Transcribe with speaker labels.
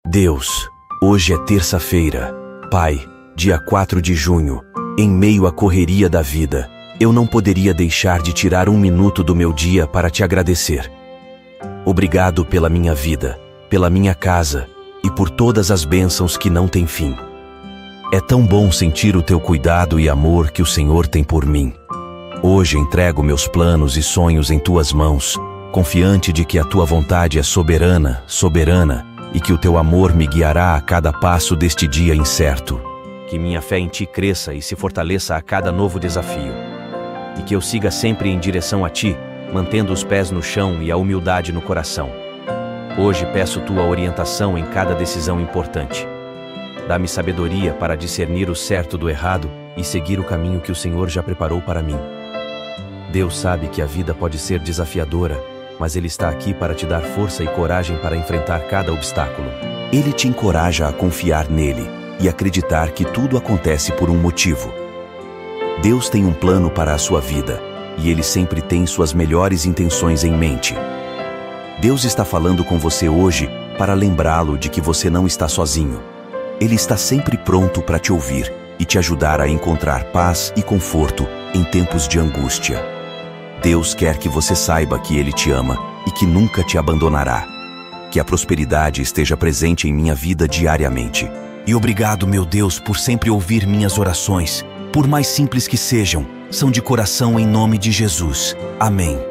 Speaker 1: Deus, hoje é terça-feira. Pai, dia 4 de junho, em meio à correria da vida, eu não poderia deixar de tirar um minuto do meu dia para te agradecer. Obrigado pela minha vida, pela minha casa e por todas as bênçãos que não têm fim. É tão bom sentir o teu cuidado e amor que o Senhor tem por mim. Hoje entrego meus planos e sonhos em tuas mãos, confiante de que a tua vontade é soberana, soberana, e que o teu amor me guiará a cada passo deste dia incerto. Que minha fé em ti cresça e se fortaleça a cada novo desafio. E que eu siga sempre em direção a ti, mantendo os pés no chão e a humildade no coração. Hoje peço tua orientação em cada decisão importante. Dá-me sabedoria para discernir o certo do errado e seguir o caminho que o Senhor já preparou para mim. Deus sabe que a vida pode ser desafiadora, mas Ele está aqui para te dar força e coragem para enfrentar cada obstáculo. Ele te encoraja a confiar nele e acreditar que tudo acontece por um motivo. Deus tem um plano para a sua vida e Ele sempre tem suas melhores intenções em mente. Deus está falando com você hoje para lembrá-lo de que você não está sozinho. Ele está sempre pronto para te ouvir e te ajudar a encontrar paz e conforto em tempos de angústia. Deus quer que você saiba que Ele te ama e que nunca te abandonará. Que a prosperidade esteja presente em minha vida diariamente. E obrigado, meu Deus, por sempre ouvir minhas orações. Por mais simples que sejam, são de coração em nome de Jesus. Amém.